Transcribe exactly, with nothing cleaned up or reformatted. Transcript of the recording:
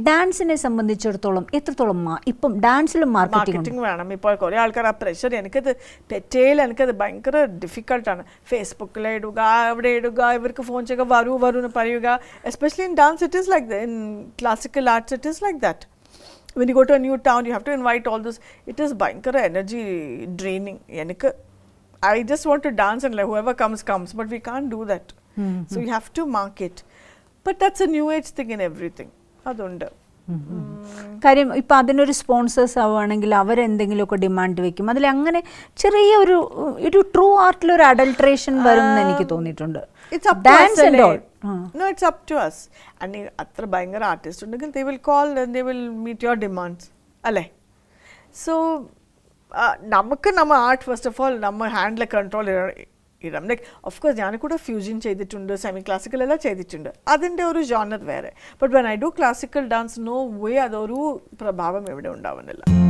ഡാൻസിനെ സംബന്ധിച്ചിടത്തോളം എത്രത്തോളം ഇപ്പം ഡാൻസിലും മാർക്കറ്റിംഗ് വേണം. ഇപ്പോൾ കുറേ ആൾക്കാർ ആ പ്രഷർ, എനിക്കത് പെറ്റേൽ എനിക്കത് ഭയങ്കര ഡിഫിക്കൽട്ടാണ്. ഫേസ്ബുക്കിൽ ഇടുക, അവിടെ ഇടുക, ഇവർക്ക് ഫോൺ ചെയ്യുക, വരൂ വരൂ എന്ന് പറയുക. Especially in dance it is like in classical arts it is like that. When you go to a new town, you have to invite all this. It is bhankara energy draining. Enikku, I just want to dance and like whoever comes comes, but we can't do that. Mm-hmm. So you have to market. But that's a new age thing in everything. Adundu. കാര്യം ഇപ്പം അതിനൊരു sponsors ആവുകയാണെങ്കിൽ അവരെന്തെങ്കിലുമൊക്കെ demand വെക്കും. അതിൽ അങ്ങനെ ചെറിയ ഒരു ഒരു ട്രൂ ആർട്ടിലൊരു അഡൾട്രേഷൻ വരുമെന്ന് എനിക്ക് തോന്നിയിട്ടുണ്ട്. It's up to us. No, it's up to us. And atra bhankara artist undengil they will call and they will meet your demands. Alle. So namakku nama art first of all nama handle control idam. Like of course ഞാൻ കൂടെ fusion ചെയ്തിട്ടുണ്ട്, semi classical എല്ലാം ചെയ്തിട്ടുണ്ട്. അതിൻ്റെ ഒരു genre വേറെ. But when I do classical dance no way അതൊരു പ്രഭാവം എവിടെ ഉണ്ടാവുന്നില്ല.